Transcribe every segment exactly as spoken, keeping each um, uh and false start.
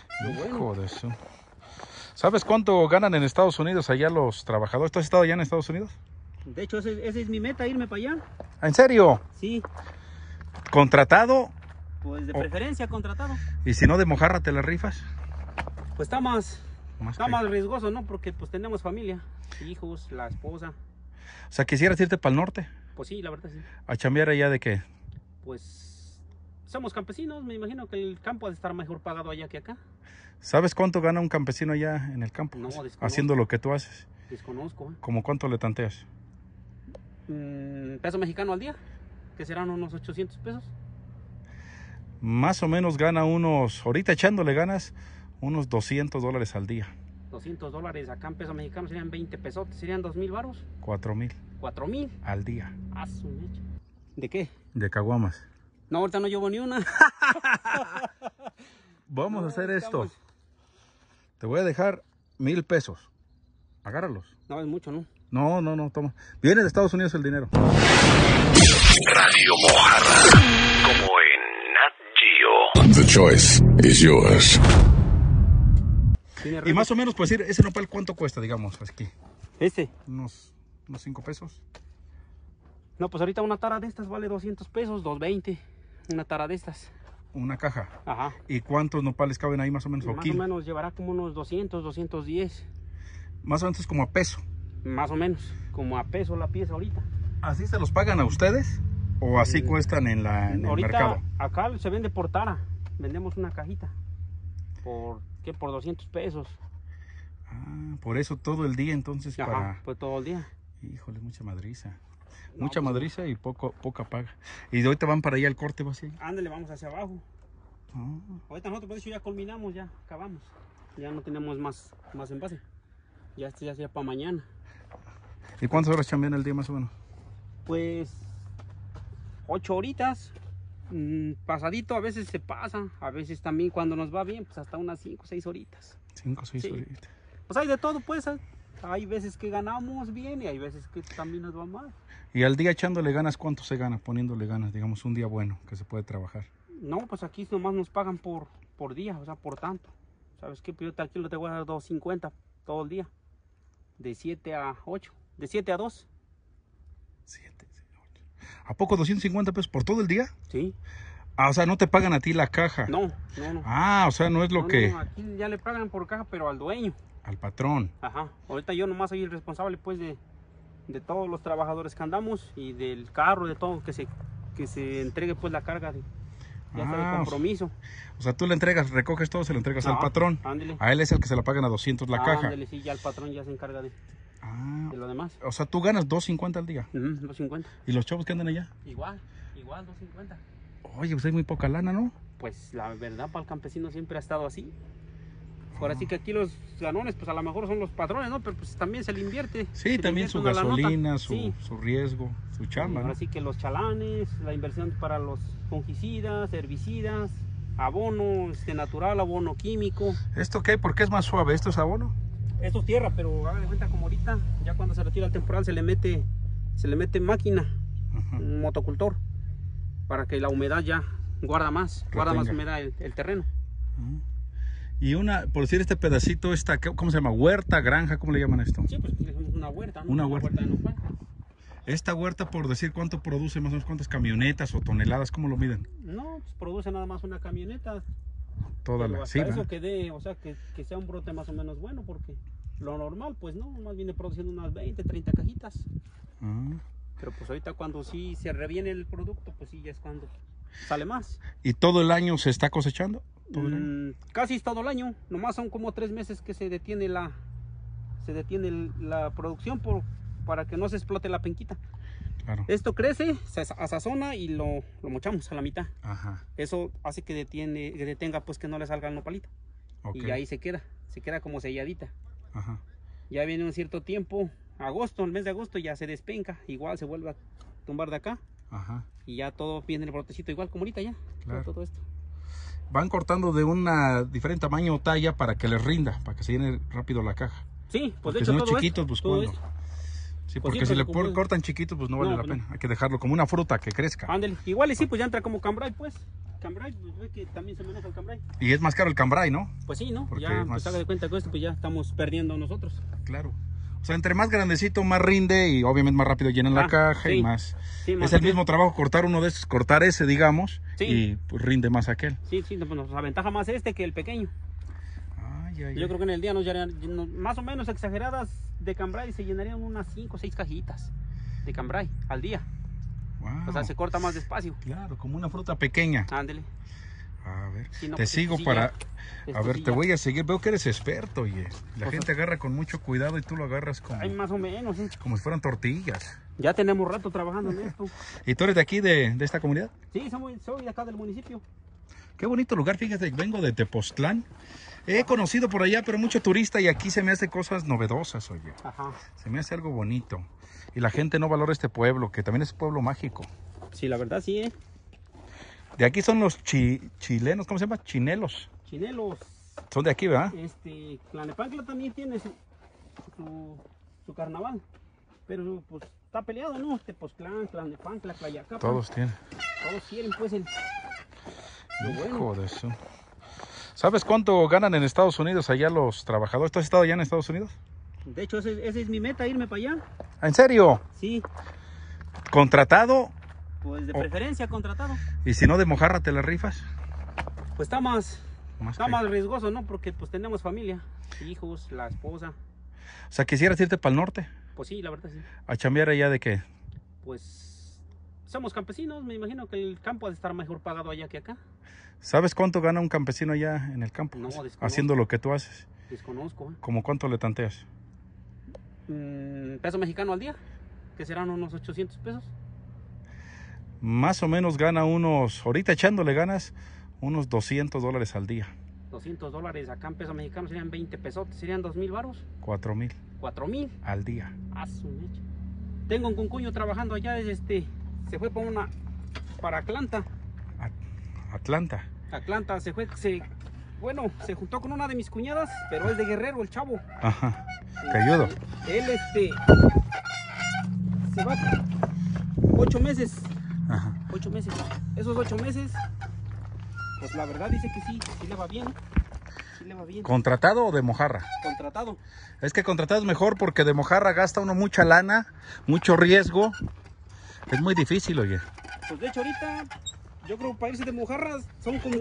Hijo bueno. de eso. ¿Sabes cuánto ganan en Estados Unidos allá los trabajadores? ¿Tú has estado allá en Estados Unidos? De hecho, esa ese es mi meta, irme para allá. ¿En serio? Sí. ¿Contratado? Pues de Oh. preferencia contratado. ¿Y si no de mojarra te la rifas? Pues está más, Más está que... más riesgoso, ¿no? Porque pues tenemos familia, hijos, la esposa. O sea, ¿quisieras irte para el norte? Pues sí, la verdad sí. ¿A chambear allá de qué? Pues somos campesinos, me imagino que el campo ha de estar mejor pagado allá que acá. ¿Sabes cuánto gana un campesino allá en el campo? No, desconozco. Haciendo lo que tú haces. Desconozco. ¿eh? ¿Cómo cuánto le tanteas? Mm, peso mexicano al día, que serán unos ochocientos pesos. Más o menos gana unos, ahorita echándole ganas, unos doscientos dólares al día. doscientos dólares acá en peso mexicano serían veinte pesos, serían dos mil varos. cuatro mil cuatro mil. al día. Ah, su mecha. ¿De qué? De caguamas. No, ahorita no llevo ni una. Vamos No, a hacer estamos... esto. Te voy a dejar mil pesos. Agárralos. No, es mucho, ¿no? No, no, no, toma. Viene de Estados Unidos el dinero. Radio Mojarra, como en Nat Geo. The choice is yours. Y más o menos, pues, ese nopal, ¿cuánto cuesta, digamos, aquí? Este. Unos, unos cinco pesos. No, pues ahorita una tara de estas vale doscientos pesos, doscientos veinte. Una tara de estas. Una caja. Ajá. ¿Y cuántos nopales caben ahí más o menos? Más o o kilo? menos llevará como unos doscientos, doscientos diez. Más o menos es como a peso. Más o menos, como a peso la pieza ahorita. ¿Así se los pagan a ustedes? ¿O así mm. cuestan en, la, en el ahorita, mercado? Acá se vende por tara. Vendemos una cajita. ¿Por qué? Por doscientos pesos. Ah, por eso todo el día entonces. Ajá, para... pues todo el día. Híjole, mucha madriza. No, mucha pues, madriza y poco, poca paga. Y de ahorita van para allá al corte, ¿va así? Ándale, vamos hacia abajo. Ah. Ahorita nosotros, por eso ya culminamos, ya acabamos. Ya no tenemos más, más envase. Ya este ya sería para mañana. ¿Y cuántas horas chambean al día más o menos? Pues ocho horitas. Mmm, pasadito, a veces se pasa. A veces también cuando nos va bien, pues hasta unas cinco o seis horitas. Cinco o seis sí. horitas. Pues hay de todo, pues. Hay veces que ganamos bien y hay veces que también nos va mal. ¿Y al día echándole ganas, cuánto se gana? Poniéndole ganas, digamos, un día bueno que se puede trabajar. No, pues aquí nomás nos pagan por, por día, o sea, por tanto. ¿Sabes qué? Yo aquí te voy a dar dos cincuenta todo el día. De siete a ocho. De siete a dos. siete, ocho. ¿A poco doscientos cincuenta pesos por todo el día? Sí. Ah, o sea, no te pagan a ti la caja. No, no, no. Ah, o sea, no es lo no, que... No, aquí ya le pagan por caja, pero al dueño. Al patrón. Ajá. Ahorita yo nomás soy el responsable, pues, de, de todos los trabajadores que andamos y del carro, de todo, que se, que se entregue, pues, la carga de, ya ah, sea de compromiso. O sea, tú le entregas, recoges todo, se lo entregas ah, al patrón. Ándele. A él es el que se la pagan a doscientos la ah, caja. Ándele, sí, ya el patrón ya se encarga de, ah, de lo demás. O sea, tú ganas dos cincuenta al día. Uh-huh, dos cincuenta. ¿Y los chavos que andan allá? Igual, igual, dos cincuenta. Oye, pues hay muy poca lana, ¿no? Pues la verdad, para el campesino siempre ha estado así. Ahora sí que aquí los ganones, pues a lo mejor son los patrones, ¿no? Pero pues también se le invierte. Sí, también invierte su gasolina, su, sí. su riesgo, su chamba. Ahora ¿no? sí que los chalanes, la inversión para los fungicidas, herbicidas, abono este, natural, abono químico. ¿Esto qué? ¿Por qué es más suave? ¿Esto es abono? Esto es tierra, pero hagan de cuenta como ahorita, ya cuando se retira el temporal se le mete, se le mete máquina, uh-huh. un motocultor, para que la humedad ya guarda más, Retenga. guarda más humedad el, el terreno. Uh-huh. Y una, por decir este pedacito, esta, ¿cómo se llama? ¿Huerta, granja? ¿Cómo le llaman esto? Sí, pues le llamamos una huerta, ¿no? Una huerta. Una huerta de nopal. Esta huerta, por decir cuánto produce, más o menos cuántas camionetas o toneladas, ¿cómo lo miden? No, pues produce nada más una camioneta. Toda la, sí, eso que dé, o sea, que, que sea un brote más o menos bueno, porque lo normal, pues no, más viene produciendo unas veinte, treinta cajitas. Ah. Pero pues ahorita cuando sí se reviene el producto, pues sí, ya es cuando sale más. ¿Y todo el año se está cosechando? ¿Todo el año? Mm, casi todo el año, nomás son como tres meses que se detiene la se detiene la producción por, para que no se explote la penquita. Claro. Esto crece, se asazona y lo, lo mochamos a la mitad. Ajá. Eso hace que, detiene, que detenga pues que no le salga el nopalito. Okay. Y ahí se queda, se queda como selladita. Ajá. Ya viene un cierto tiempo, agosto, el mes de agosto ya se despenca, igual se vuelve a tumbar de acá. Ajá. Y ya todo viene el brotecito igual como ahorita ya. Claro. Todo, todo esto. Van cortando de una diferente tamaño o talla para que les rinda, para que se llene rápido la caja. Sí, pues porque de hecho si no todo chiquitos, esto, pues todo cuando. Esto. Sí, porque pues sí, si le como... cortan chiquitos, pues no vale no, la pena. No. Hay que dejarlo como una fruta que crezca. Ándale, igual y sí, pues ya entra como cambray, pues. Cambrai, pues ve que también se maneja el Cambrai. Y es más caro el Cambrai, ¿no? Pues sí, ¿no? Porque ya, más... pues haga de cuenta que esto pues ya estamos perdiendo nosotros. Claro. O sea, entre más grandecito, más rinde y obviamente más rápido llenan ah, la caja sí. y más... Sí, más es el mismo trabajo cortar uno de esos, cortar ese, digamos, sí. y pues rinde más aquel. Sí, sí, pues nos aventaja más este que el pequeño. Ay, ay, Yo ay. creo que en el día nos llenarían, más o menos exageradas de Cambrai, se llenarían unas cinco o seis cajitas de Cambrai al día. Wow. O sea, se corta más despacio. Claro, como una fruta pequeña. Ándele. A ver, sí, no, te pues sigo sí para... Ya, a ver, sí te ya. voy a seguir. Veo que eres experto, oye. La pues gente agarra con mucho cuidado y tú lo agarras como... Ay, más o menos, ¿eh? Como si fueran tortillas. Ya tenemos rato trabajando en esto. ¿Y tú eres de aquí, de, de esta comunidad? Sí, soy, soy de acá del municipio. Qué bonito lugar, fíjate, vengo de Tepoztlán. He conocido por allá, pero mucho turista y aquí se me hace cosas novedosas, oye. Ajá. Se me hace algo bonito. Y la gente no valora este pueblo, que también es un pueblo mágico. Sí, la verdad sí, ¿eh? De aquí son los chi, chilenos, ¿cómo se llama? Chinelos. Chinelos. Son de aquí, ¿verdad? Este, Tlalnepantla también tiene su, su, su carnaval. Pero pues está peleado, ¿no? Tepoztlán, Tlalnepantla, Tlayacapan. Todos tienen. Todos quieren pues el... Lo Hijo bueno. de eso. ¿Sabes cuánto ganan en Estados Unidos allá los trabajadores? ¿Tú has estado allá en Estados Unidos? De hecho, esa ese es mi meta, irme para allá. ¿En serio? Sí. ¿Contratado? Pues de preferencia oh. contratado. ¿Y si no de mojarra te la rifas? Pues está más, más está que... más riesgoso, ¿no? Porque pues tenemos familia, hijos, la esposa. O sea, ¿quisieras irte para el norte? Pues sí, la verdad sí. ¿A chambear allá de qué? Pues somos campesinos, me imagino que el campo ha de estar mejor pagado allá que acá. ¿Sabes cuánto gana un campesino allá en el campo? No, desconozco. Haciendo lo que tú haces. Desconozco. ¿eh? ¿Cómo cuánto le tanteas? Mm, peso mexicano al día, que serán unos ochocientos pesos. Más o menos gana unos, ahorita echándole ganas, unos doscientos dólares al día. doscientos dólares acá en peso mexicano serían veinte pesos, serían dos mil varos. cuatro mil. cuatro mil. Al día. Ah, su mecha. Tengo un concuño trabajando allá, este, se fue para una, para Atlanta. A, Atlanta. Atlanta, se fue, se, bueno, se juntó con una de mis cuñadas, pero es de Guerrero, el chavo. Ajá, te ayudo. Él, este, se va ocho meses. Ajá. Ocho meses. Esos ocho meses, pues la verdad dice que sí, sí le va bien. Sí le va bien. ¿Contratado o de mojarra? Contratado. Es que contratado es mejor porque de mojarra gasta uno mucha lana, mucho riesgo. Es muy difícil, oye. Pues de hecho ahorita, yo creo que para irse de mojarras son como,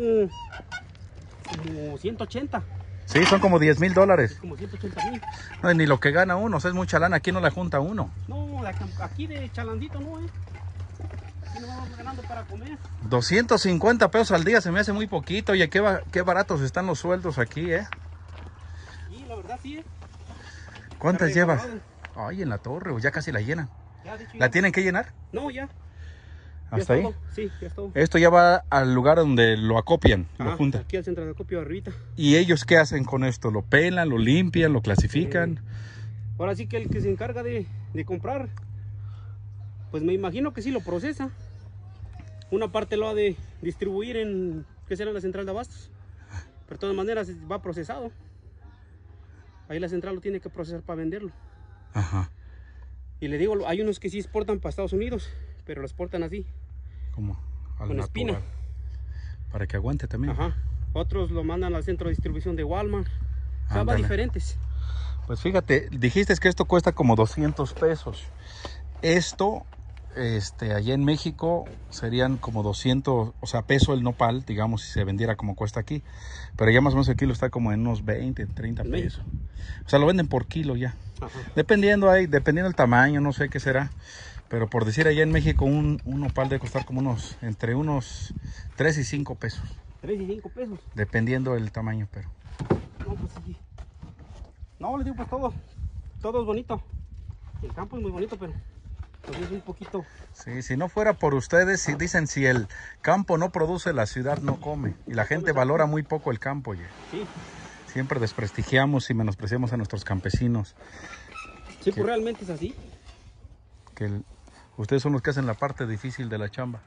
como ciento ochenta. Sí, son como diez mil dólares. Como ciento ochenta mil. No, ni lo que gana uno, o sea, es mucha lana, aquí no la junta uno. No, aquí de chalandito no, eh. Aquí no vamos ganando para comer. doscientos cincuenta pesos al día se me hace muy poquito. Oye, qué, qué baratos están los sueldos aquí, ¿eh? Sí, la verdad sí, eh. ¿Cuántas llevas? Ay, en la torre, ya casi la llenan. Ya, de hecho, ¿La ya. tienen que llenar? No, ya. ¿Hasta ahí? Todo. Sí, ya está. Esto ya va al lugar donde lo acopian, ah, lo juntan. Aquí al centro de acopio arribita. ¿Y ellos qué hacen con esto? ¿Lo pelan, lo limpian, lo clasifican? Eh, ahora sí que el que se encarga de, de comprar, pues me imagino que sí lo procesa. Una parte lo ha de distribuir en, ¿qué será? La central de abastos. Pero de todas maneras va procesado. Ahí la central lo tiene que procesar para venderlo. Ajá. Y le digo, hay unos que sí exportan para Estados Unidos, pero lo exportan así. ¿Cómo? Al con natural. espina. Para que aguante también. Ajá. Otros lo mandan al centro de distribución de Walmart. O sea, va diferentes. Pues fíjate, dijiste que esto cuesta como doscientos pesos. Esto, este, allá en México serían como doscientos, o sea, peso el nopal, digamos, si se vendiera como cuesta aquí. Pero ya más o menos el kilo está como en unos veinte, treinta pesos. O sea, lo venden por kilo ya. Ajá. Dependiendo ahí, dependiendo del tamaño, no sé qué será. Pero por decir, allá en México un, un nopal debe costar como unos, entre unos tres y cinco pesos. tres y cinco pesos. Dependiendo del tamaño, pero. No, pues sí. No, les digo, pues todo, todo es bonito. El campo es muy bonito, pero pues es un poquito. Sí, si no fuera por ustedes, si dicen si el campo no produce, la ciudad no come. Y la gente valora muy poco el campo, oye. Sí. Siempre desprestigiamos y menospreciamos a nuestros campesinos. Sí, pues realmente es así. Que el, ustedes son los que hacen la parte difícil de la chamba.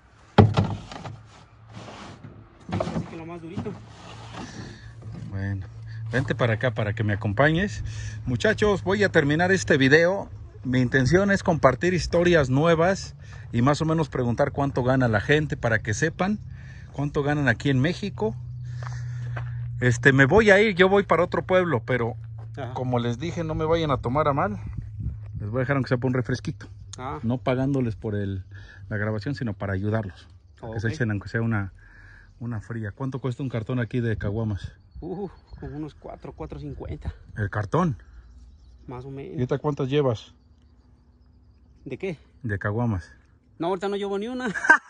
Así que lo más durito. Bueno, vente para acá para que me acompañes. Muchachos, voy a terminar este video. Mi intención es compartir historias nuevas y más o menos preguntar cuánto gana la gente para que sepan cuánto ganan aquí en México. Este, me voy a ir, yo voy para otro pueblo, pero Ajá. como les dije, no me vayan a tomar a mal. Les voy a dejar aunque sea por un refresquito. Ah. No pagándoles por el, la grabación, sino para ayudarlos. Oh, que okay. se echen aunque sea una, una fría. ¿Cuánto cuesta un cartón aquí de caguamas? Uh, como unos cuatro, cuatro cincuenta. ¿El cartón? Más o menos. ¿Y ahorita cuántas llevas? ¿De qué? De caguamas. No, ahorita no llevo ni una.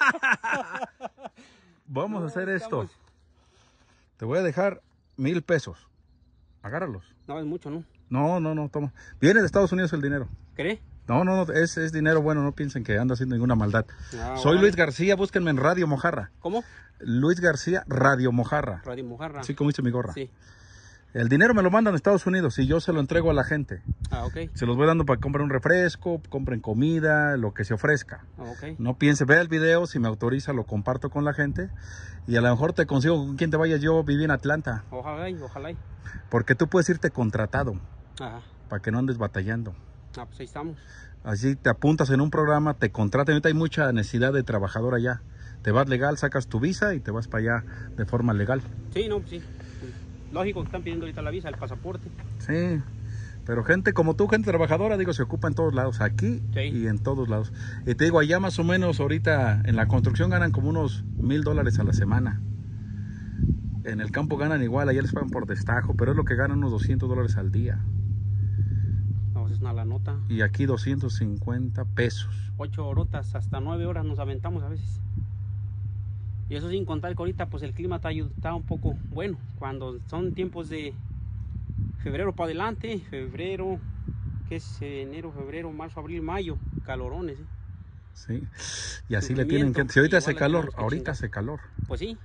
Vamos no, a hacer estamos... esto. Te voy a dejar mil pesos. Agárralos. No, es mucho, ¿no? No, no, no, toma. Viene de Estados Unidos el dinero. ¿Cree? No, no, no, es, es dinero bueno, no piensen que ando haciendo ninguna maldad. Ah, Soy vale. Luis García, búsquenme en Radio Mojarra. ¿Cómo? Luis García, Radio Mojarra. Radio Mojarra. Así como dice mi gorra. Sí. El dinero me lo mandan a Estados Unidos y yo se lo entrego a la gente. Ah, ok. Se los voy dando para que compren un refresco, compren comida, lo que se ofrezca. Ah, ok. No piense, vea el video, si me autoriza lo comparto con la gente. Y a lo mejor te consigo con quien te vayas. Yo viví en Atlanta. Ojalá y ojalá y. Porque tú puedes irte contratado. Ajá. Para que no andes batallando. Ah, pues ahí estamos. Así te apuntas en un programa, te contratan. Ahorita hay mucha necesidad de trabajador allá. Te vas legal, sacas tu visa y te vas para allá de forma legal. Sí, no, sí. Lógico que están pidiendo ahorita la visa, el pasaporte. Sí, pero gente como tú, gente trabajadora, digo, se ocupa en todos lados, aquí sí. y en todos lados. Y te digo, allá más o menos ahorita en la construcción ganan como unos mil dólares a la semana. En el campo ganan igual, allá les pagan por destajo, pero es lo que ganan unos doscientos dólares al día. No, es una la nota. Y aquí doscientos cincuenta pesos. Ocho horotas, hasta nueve horas nos aventamos a veces. Y eso sin contar que ahorita pues el clima está, está un poco bueno. Cuando son tiempos de febrero para adelante, febrero, que es enero, febrero, marzo, abril, mayo, calorones. ¿eh? Sí, y así le tienen que... Si ahorita hace calor, ahorita hace calor. Pues sí.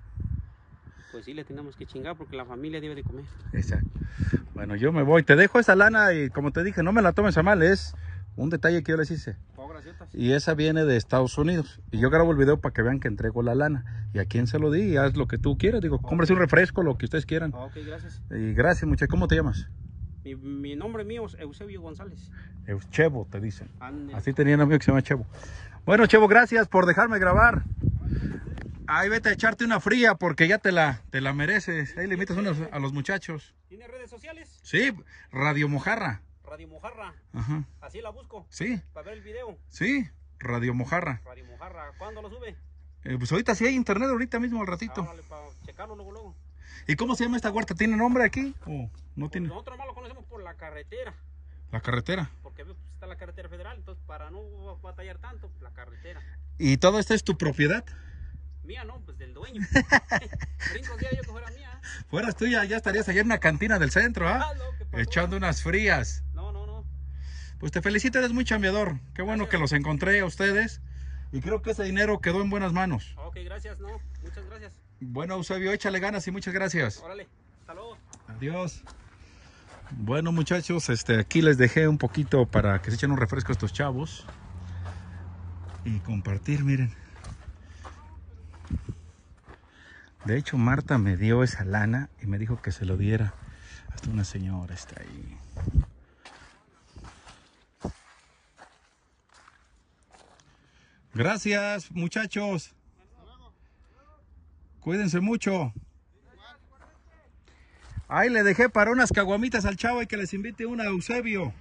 Pues sí le tenemos que chingar porque la familia debe de comer. Exacto. Bueno, yo me voy. Te dejo esa lana y como te dije, no me la tomes a mal, es un detalle que yo les hice. Y esa viene de Estados Unidos. Y yo grabo el video para que vean que entrego la lana. Y a quien se lo di, y haz lo que tú quieras. Digo, okay. Cómprese un refresco, lo que ustedes quieran. Ok, gracias. Y gracias, muchachos. ¿Cómo te llamas? Mi, mi nombre mío es Eusebio González. Euchevo, te dicen. Ande. Así tenía un amigo que se llama Chevo. Bueno, Chevo, gracias por dejarme grabar. Ahí vete a echarte una fría porque ya te la, te la mereces. Ahí le invitas unos a los muchachos. ¿Tiene redes sociales? Sí, Radio Mojarra. Radio Mojarra. Ajá. Así la busco. Sí. Para ver el video. Sí, Radio Mojarra. Radio Mojarra. ¿Cuándo lo sube? Eh, pues ahorita sí hay internet, ahorita mismo al ratito. Ah, vale, para checarlo luego, luego. ¿Y cómo se llama esta huerta? ¿Tiene nombre aquí? ¿O no pues tiene? Nosotros más lo conocemos por la carretera. ¿La carretera? Porque pues, está la carretera federal, entonces para no batallar tanto, la carretera. ¿Y todo esto es tu propiedad? Mía no, pues del dueño. Brincos días yo que fuera mía. Fueras tuya, ya estarías allá en una cantina del centro, ¿ah? Ah, no, ¿qué pasó? Echando unas frías. No, no, no. Pues te felicito, eres muy chambeador. Qué bueno gracias. Que los encontré a ustedes. Y creo que ese dinero quedó en buenas manos. Ok, gracias, no. Muchas gracias. Bueno, Eusebio, échale ganas y muchas gracias. Órale, hasta luego. Adiós. Bueno, muchachos, este, aquí les dejé un poquito para que se echen un refresco a estos chavos. Y compartir, miren. De hecho, Marta me dio esa lana y me dijo que se lo diera. Hasta una señora está ahí. Gracias, muchachos. Cuídense mucho. Ahí le dejé para unas caguamitas al chavo y que les invite una a Eusebio.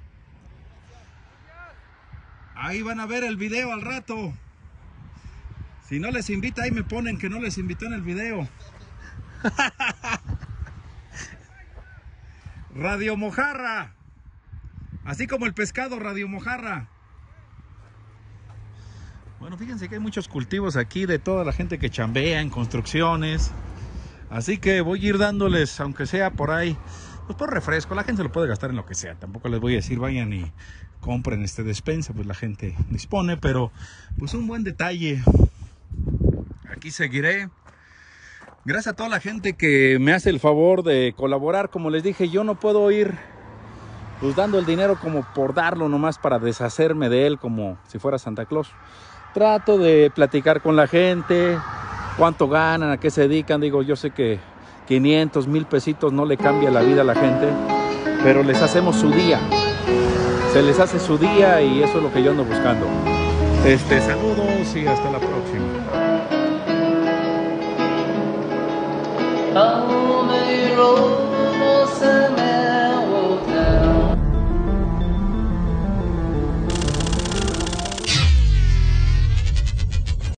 Ahí van a ver el video al rato. Si no les invita, ahí me ponen que no les invitó en el video. Radio Mojarra. Así como el pescado, Radio Mojarra. Bueno, fíjense que hay muchos cultivos aquí de toda la gente que chambea en construcciones. Así que voy a ir dándoles, aunque sea por ahí, pues por refresco. La gente se lo puede gastar en lo que sea. Tampoco les voy a decir vayan y compren este despensa, pues la gente dispone. Pero pues un buen detalle. Aquí seguiré. Gracias a toda la gente que me hace el favor de colaborar. Como les dije, yo no puedo ir pues dando el dinero como por darlo nomás para deshacerme de él como si fuera Santa Claus. Trato de platicar con la gente, cuánto ganan, a qué se dedican. Digo, yo sé que quinientos, mil pesitos no le cambia la vida a la gente, pero les hacemos su día. Se les hace su día y eso es lo que yo ando buscando. Este, saludos y hasta la próxima. How many roads